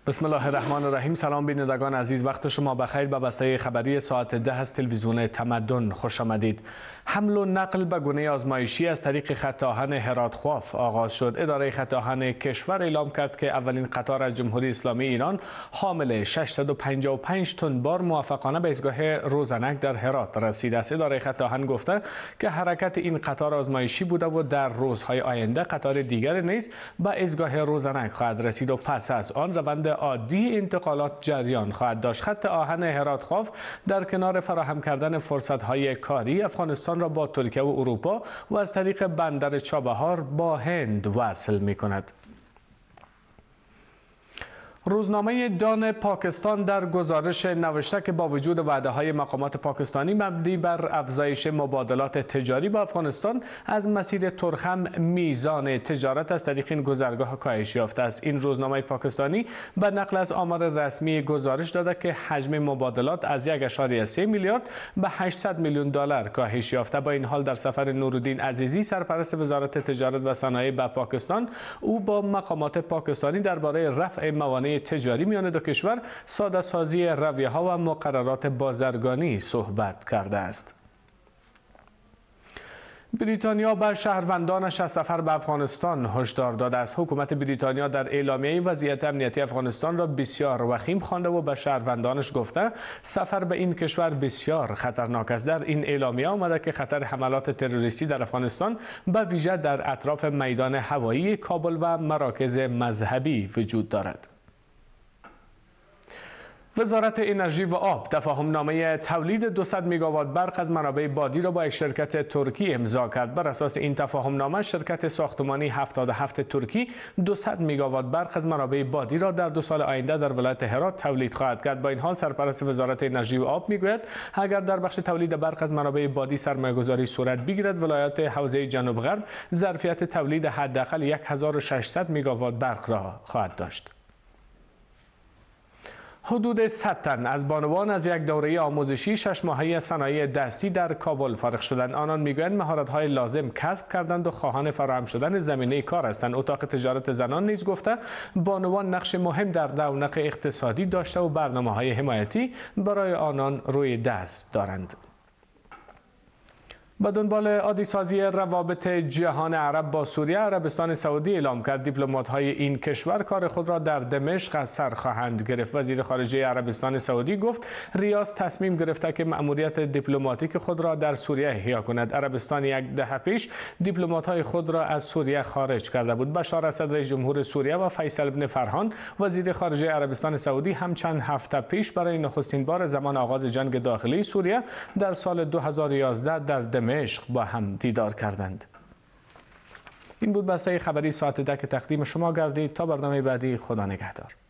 بسم الله الرحمن الرحیم. سلام بینندگان عزیز، وقت شما بخیر. به بسته خبری ساعت 10 از تلویزیون تمدن خوش آمدید. حمل و نقل به گونه آزمایشی از طریق خط آهن هرات خواف آغاز شد. اداره خط آهن کشور اعلام کرد که اولین قطار از جمهوری اسلامی ایران حامل 655 تن بار موفقانه به ایستگاه روزنک در هرات رسیده است. اداره خط آهن گفته که حرکت این قطار آزمایشی بوده و در روزهای آینده قطار دیگر نیز به ایستگاه روزنک خواهد رسید و پس از آن روند عادی انتقالات جریان خواهد داشت. خط آهن هرات خواف در کنار فراهم کردن فرصت‌های کاری افغانستان را با ترکیه و اروپا و از طریق بندر چابهار با هند وصل می‌کند. روزنامه دان پاکستان در گزارش نوشته که با وجود وعده‌های مقامات پاکستانی مبنی بر افزایش مبادلات تجاری با افغانستان، از مسیر ترخم میزان تجارت از طریق این گذرگاه کاهش یافته است. این روزنامه پاکستانی به نقل از آمار رسمی گزارش داده که حجم مبادلات از 1.3 میلیارد به 800 میلیون دلار کاهش یافته. با این حال در سفر نورالدین عزیزی، سرپرست وزارت تجارت و صنایع به پاکستان، او با مقامات پاکستانی درباره رفع موانع تجاری میان دو کشور، ساده سازی رویه‌ها و مقررات بازرگانی صحبت کرده است. بریتانیا به شهروندانش از سفر به افغانستان هشدار داده است. حکومت بریتانیا در اعلامیه وضعیت امنیتی افغانستان را بسیار وخیم خوانده و به شهروندانش گفته سفر به این کشور بسیار خطرناک است. در این اعلامیه آمده که خطر حملات تروریستی در افغانستان به ویژه در اطراف میدان هوایی کابل و مراکز مذهبی وجود دارد. وزارت انرژی و آب تفاهمنامه تولید 200 میگاوات برق از منابع بادی را با یک شرکت ترکی امضا کرد. بر اساس این تفاهمنامه، شرکت ساختمانی 77 ترکی 200 میگاوات برق از منابع بادی را در 2 سال آینده در ولایت هرات تولید خواهد کرد. با این حال سرپرست وزارت انرژی و آب میگوید اگر در بخش تولید برق از منابع بادی سرمایه‌گذاری صورت بگیرد، ولایت حوزه جنوب غرب ظرفیت تولید حداقل 1600 میگاوات برق را خواهد داشت. حدود 100 تن از بانوان از یک دوره آموزشی 6 ماهه صنایع دستی در کابل فارغ شدند. آنان میگویند مهارت‌های لازم کسب کردند و خواهان فراهم شدن زمینه کار هستند. اتاق تجارت زنان نیز گفته بانوان نقش مهم در رونق اقتصادی داشته و برنامه‌های حمایتی برای آنان روی دست دارند. به دنبال عادی‌سازی روابط جهان عرب با سوریه، عربستان سعودی اعلام کرد دیپلمات‌های این کشور کار خود را در دمشق از سر خواهند گرفت. وزیر خارجه عربستان سعودی گفت ریاض تصمیم گرفته که مأموریت دیپلماتیک خود را در سوریه احیا کند. عربستان یک دهه پیش دیپلمات‌های خود را از سوریه خارج کرده بود. بشار اسد رئیس جمهور سوریه و فیصل بن فرحان وزیر خارجه عربستان سعودی هم چند هفته پیش برای نخستین بار زمان آغاز جنگ داخلی سوریه در سال 2011 در دمشق با هم دیدار کردند. این بود بسته خبری ساعت 10 که تقدیم شما گردید. تا برنامه بعدی، خدا نگهدار.